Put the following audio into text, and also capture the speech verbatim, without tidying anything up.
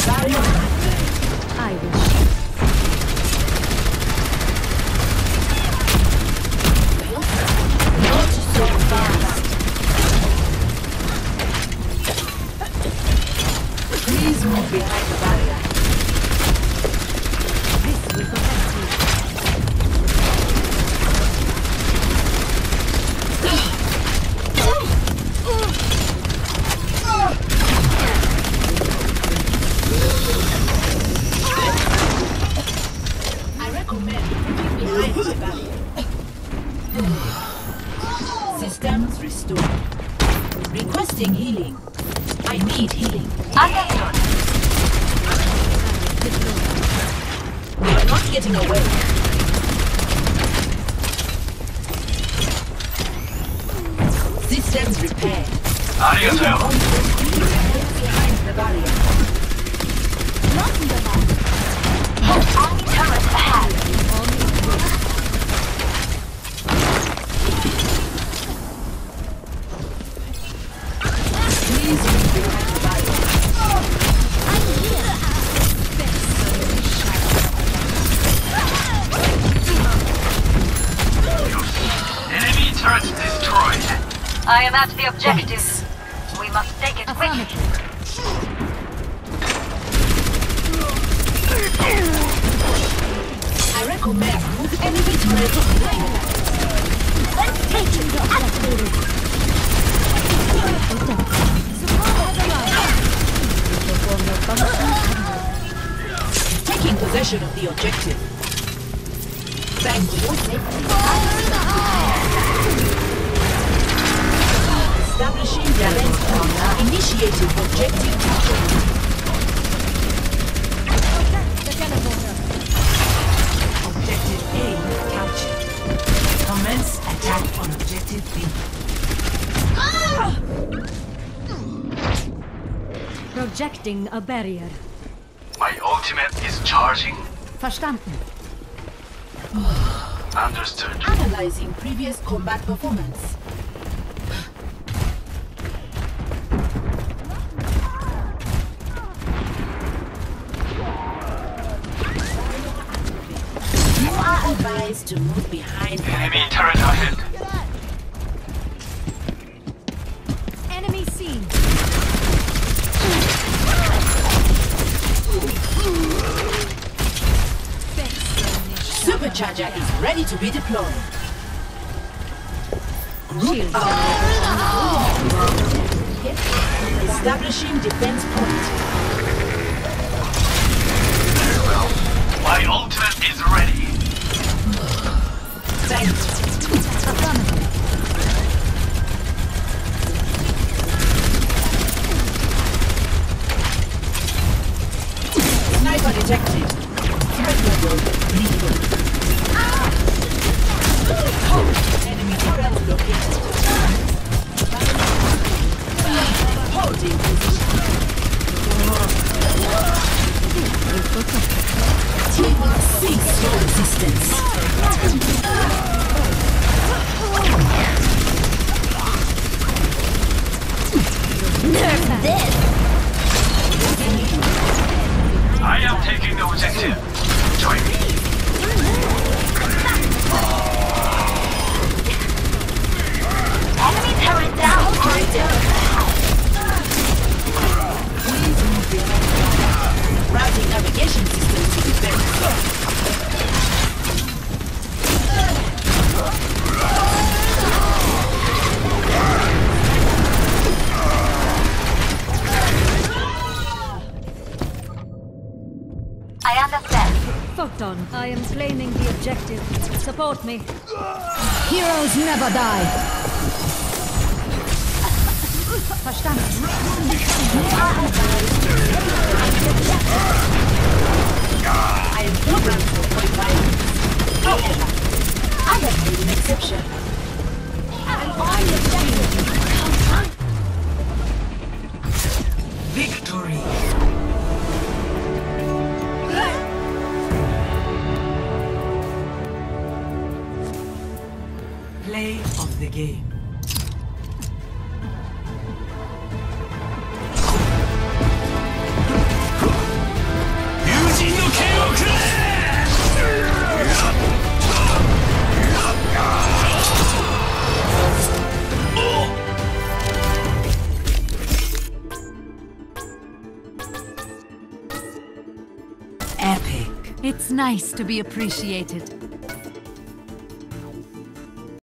I will. Not so fast. Please move behind the barrier. This will protect you. I recommend moving behind the barrier. Systems restored. Requesting healing. I need healing. Understood. We are not getting away. Systems repaired. 안녕하세요. Behind the barrier. Not in the back. Enemy turret ahead. Please move behind the barrier. I'm here. Enemy turret destroyed. I am at the objective. We must take it quickly. I recommend move enemy turret behind. Let's take it. Activated. Taking possession of the objective. Thank you. Establishing defense point. Initiating objective target. The teleporter. Objective A captured. Commence attack on objective B. Projecting a barrier. My ultimate is charging. Verstanden. Understood. Analyzing previous combat performance. You are advised to move behind the Enemy turret ahead. Enemy seen. Supercharger is ready to be deployed. Shield. Establishing defense point. Very well. My ultimate is ready. Thanks. Affirmative. Sniper detected. Threat level lethal. Enemy turret located. Holding position. Team cease your resistance. Nerf this. I am taking the objective. Join me. Enemy turret down. Please move behind. Routing navigation system to defense. I understand. Photon, I am claiming the objective. Support me. Heroes never die. Verstanden. I am programmed for point violence. However, I have made an exception. Victory! Play of the game. Epic. It's nice to be appreciated.